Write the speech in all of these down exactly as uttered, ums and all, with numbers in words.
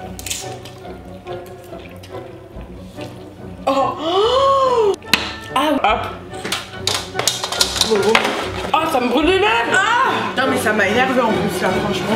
Oh, oh. Ah, hop. Oh. Oh, ça me brûle les lèvres. Ah. Non mais ça m'a énervé en plus là, franchement.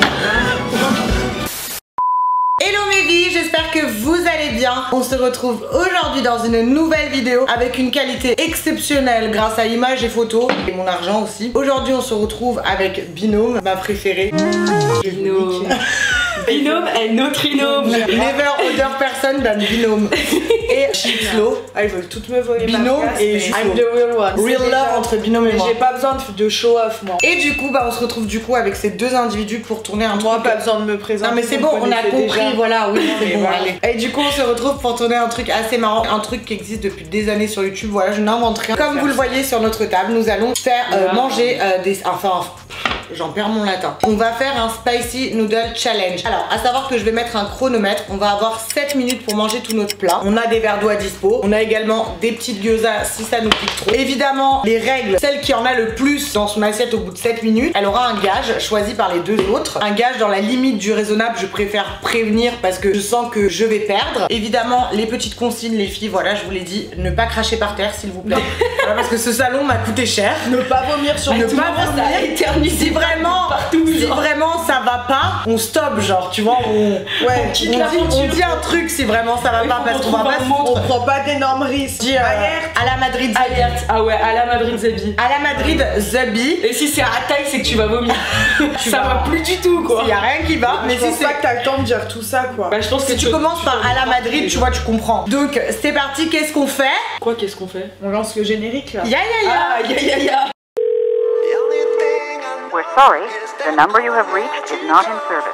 Hello mes vies, j'espère que vous allez bien. On se retrouve aujourd'hui dans une nouvelle vidéo avec une qualité exceptionnelle grâce à images et photos et mon argent aussi. Aujourd'hui on se retrouve avec Binôme, ma préférée. Binôme. Binôme est notre binôme. Never other person than Binôme. Et Chipslo. Ah, ils veulent toutes me voler. Binôme ma place, et mais Chipslo. I'm the real one. Real love déjà... entre Binôme et moi. J'ai pas besoin de, de show off moi. Et du coup bah on se retrouve du coup avec ces deux individus pour tourner un Moi truc. pas besoin de me présenter. Non mais c'est bon, on a compris, déjà. Voilà, oui c'est bon, voilà. allez. Et du coup on se retrouve pour tourner un truc assez marrant, un truc qui existe depuis des années sur YouTube, voilà, je n'invente rien. Comme vous le voyez sur notre table, nous allons faire euh, manger euh, des... Enfin, j'en perds mon latin. On va faire un Spicy Noodle Challenge. Alors, à savoir que je vais mettre un chronomètre, on va avoir sept minutes pour manger tout notre plat. On a des verres d'eau à dispo, on a également des petites gyoza si ça nous pique trop. Évidemment, les règles, celle qui en a le plus dans son assiette au bout de sept minutes, elle aura un gage choisi par les deux autres. Un gage dans la limite du raisonnable, je préfère prévenir parce que je sens que je vais perdre. Évidemment, les petites consignes, les filles, voilà, je vous l'ai dit, ne pas cracher par terre s'il vous plaît. Voilà, parce que ce salon m'a coûté cher. Ne pas vomir sur ne tout pas vomir, éterniser vraiment partout. Si genre. Vraiment ça va pas, on stoppe, genre, tu vois, on, ouais, on, dit, on dit un truc si vraiment ça va pas parce qu'on va pas, on prend pas d'énormes risques. Dis, euh, à la Madrid Zabi. Alerte. Ah ouais, à la Madrid Zabi. À la Madrid Zabi. Et si c'est à taille, c'est que tu vas vomir. Ça va plus du tout quoi. Il y a rien qui va. Mais si c'est pas que t'as le temps de dire tout ça quoi. Bah je pense que si tu commences par à la Madrid, tu vois, tu comprends. Donc c'est parti, qu'est-ce qu'on fait? Quoi, qu'est-ce qu'on fait? On lance le générique là. Ya ya ya. Ah ya ya ya. We're sorry, the number you have reached is not in service.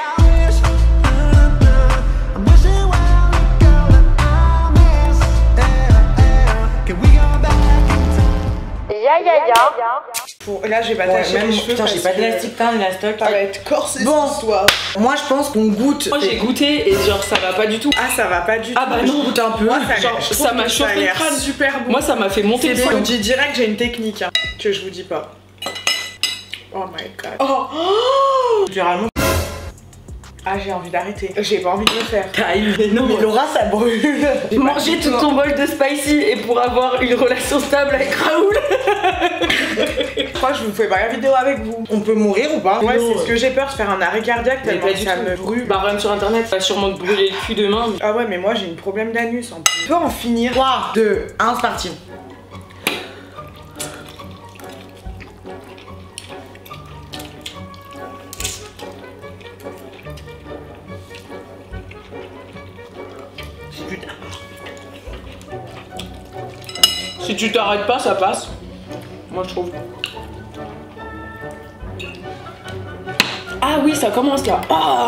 Ya ya ya. Pour... Là j'ai pas Ouais, taché même, les cheveux. putain, j'ai pas d'élastique teint, l'élastique. Ça va être corsé bon, ce soir. Moi je pense qu'on goûte. Moi j'ai goûté et genre ça va pas du tout. Ah ça va pas du tout. Ah bah non, goûte un peu. Moi, ça, genre, ça m'a chauffé le crâne. Super bon. Moi ça m'a fait monter le C'est bon, sang. je dis direct j'ai une technique hein, que je vous dis pas. Oh my god. Oh, oh. Littéralement. Ah j'ai envie d'arrêter. J'ai pas envie de le faire. Time. Mais non. Mais Laura ça brûle. Manger tout ton bol de spicy et pour avoir une relation stable avec Raoul. Je crois que je vous fais pas la vidéo avec vous. On peut mourir ou pas? Ouais, c'est ce que j'ai peur, de faire un arrêt cardiaque Mais tellement pas que du ça tout. me brûle. Bah regarde sur internet, ça va sûrement te brûler le cul demain. Ah ouais, mais moi j'ai un problème d'anus en plus. On peut en finir. trois, deux, un, c'est parti. Putain. Si tu t'arrêtes pas, ça passe. Moi je trouve. Ah oui, ça commence là. Ah.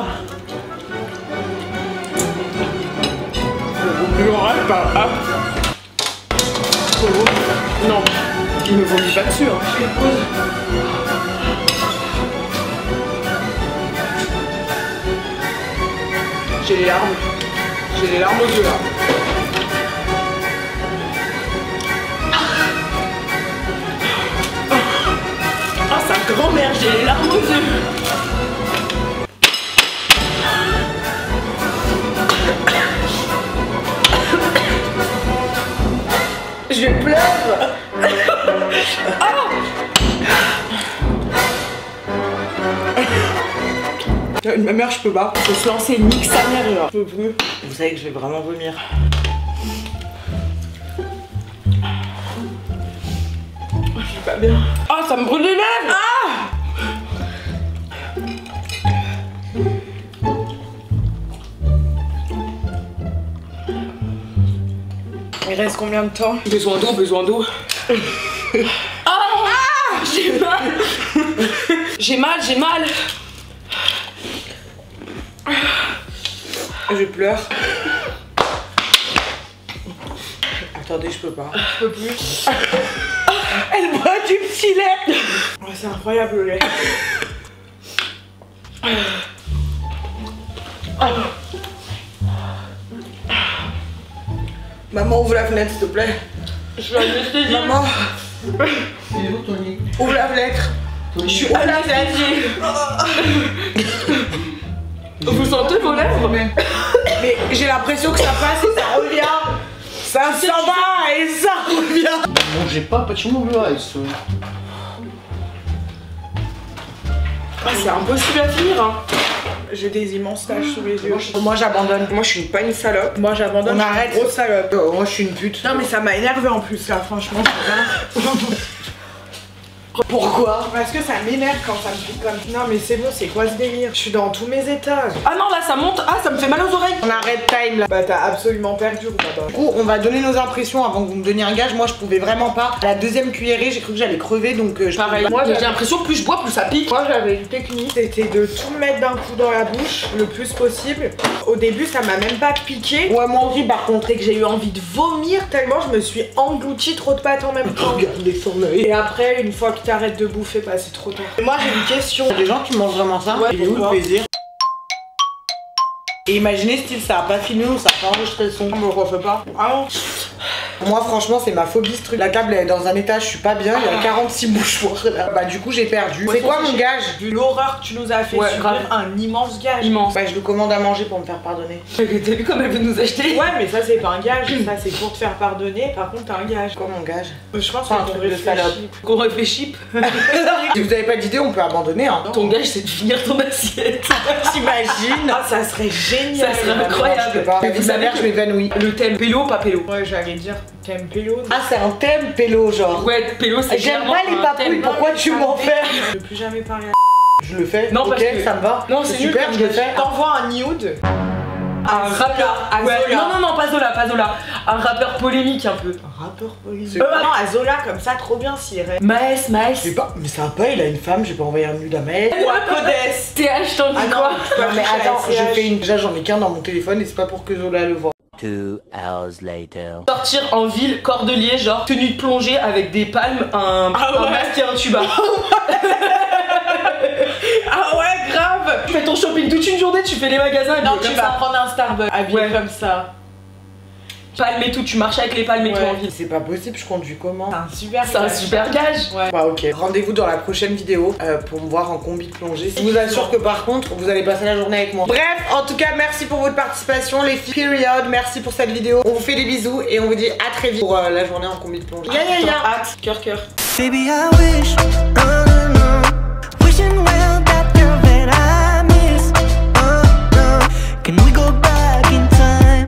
Je rêve pas. Ah. Non, il me vomit pas dessus. Hein. J'ai les larmes. J'ai les larmes aux yeux là. Ah, sa grand-mère, j'ai les larmes aux yeux. Je pleure. Ma mère, je peux pas. Faut se lancer, nique sa mère là. Je peux plus. Vous savez que je vais vraiment vomir. Je suis pas bien. Ah, ça me brûle les lèvres. Ah. Il reste combien de temps? Besoin d'eau, besoin d'eau. Ah, ah, j'ai mal. J'ai mal, j'ai mal. Je pleure. Attendez, je peux pas. Je peux plus. Elle boit du petit lait. Oh, c'est incroyable le lait. Maman, ouvre la fenêtre, s'il te plaît. Je suis anesthésiée. Maman. Ouvre la fenêtre. Je suis anesthésiée. Vous sentez vos lèvres? Mais, mais j'ai l'impression que ça passe et ça revient. Ça s'en va et ça revient. Mangez pas, pas de mon ice. Ah, c'est impossible à finir, hein. J'ai des immenses taches sous les yeux. Moi j'abandonne. Moi je suis pas une salope. Moi j'abandonne. On je suis arrête. une grosse salope. Oh, moi je suis une pute. Non mais ça m'a énervé en plus là, franchement. Pourquoi? Parce que ça m'énerve quand ça me pique comme ça. Non mais c'est bon, c'est quoi ce délire? Je suis dans tous mes états. Ah non, là ça monte. Ah, ça me fait mal aux oreilles. On arrête time là. Bah t'as absolument perdu ou pas? Du coup, on va donner nos impressions avant que vous me donniez un gage. Moi je pouvais vraiment pas. À la deuxième cuillerée, j'ai cru que j'allais crever donc euh, je Pareil. pouvais Moi, Moi, j'ai l'impression que plus je bois, plus ça pique. Moi j'avais une technique, c'était de tout mettre d'un coup dans la bouche le plus possible. Au début ça m'a même pas piqué. pas. Ouais, moi aussi par contre. C'est que j'ai eu envie de vomir tellement je me suis englouti trop de pâtes en même temps. Regardez son œil. Et après, une fois que t'arrêtes de bouffer, bah c'est trop tard. Moi j'ai une question. Il y a des gens qui mangent vraiment ça. Ouais, Il est où le pourquoi plaisir? Et imaginez style ça a pas fini ou ça a pas enregistré le son. On me refait pas. Ah non. Moi franchement c'est ma phobie ce truc. La table elle est dans un état, je suis pas bien, il y a quarante-six mouchoirs là. Bah du coup j'ai perdu. C'est quoi mon gage? Vu l'horreur que tu nous as fait Ouais, subir, grave. un immense gage. Immense. Bah je le commande à manger pour me faire pardonner. T'as vu comme elle veut nous acheter? Ouais mais ça c'est pas un gage, ça c'est pour te faire pardonner, par contre t'as un gage. Quoi mon gage? Je pense C'est un qu'on truc de réfléchit. salope. Qu'on réfléchit. Si vous avez pas d'idée on peut abandonner hein. Ton gage, c'est de finir ton assiette. T'imagines? Ah ça serait génial. Ça serait vraiment. incroyable. Je peux pas. Mais Vous vous savez savez que je m'évanouis. Le thème pélo, pas pélo. Ouais j'allais dire, t'aimes pélo? Ah c'est un thème pélo genre. Ouais, pélo, c'est J'aime clairement pas les un papouilles, thème. pourquoi tu m'en fais? Je veux plus jamais parler à Je le fais. Non, ok, parce que- ça me va. Non, c'est nul super, comme je le gage. fais. T'envoies un nude. Un rappeur. à Ouais, Zola. non, non, non, pas Zola, pas Zola. Un rappeur polémique un peu. Un rappeur police. C'est- Euh, non, à Zola comme ça, trop bien s'il irait. Maes, Maes. Je sais pas, mais ça va pas, il a une femme, j'ai pas envoyé un nude à Maël. Ou à Codès. T H, t'en dis Ah non, quoi? tu peux Non mais toucher à attends, S C H. je fais une. Déjà j'en ai qu'un dans mon téléphone et c'est pas pour que Zola le voit. Two hours later. Sortir en ville, cordelier, genre tenue de plongée avec des palmes, un, Ah un ouais. masque et un tuba. Ah ouais, grave. Tu fais ton shopping toute une journée, tu fais les magasins. Non, habillé tu comme vas ça. prendre un Starbucks habillé Ouais. comme ça. Palmes et tout, tu marches avec les palmes et tout Ouais. en ville. C'est pas possible, je conduis comment? C'est un super C'est un gage. super gage. Ouais. Bah ok, rendez-vous dans la prochaine vidéo euh, pour me voir en combi de plongée. Je vous assure que par contre, vous allez passer la journée avec moi. Bref, en tout cas, merci pour votre participation les filles. Period, merci pour cette vidéo. On vous fait des bisous et on vous dit à très vite pour euh, la journée en combi de plongée. Ya ya ya. Hâte, cœur, cœur. Baby, I wish, oh, no, no, wishing well.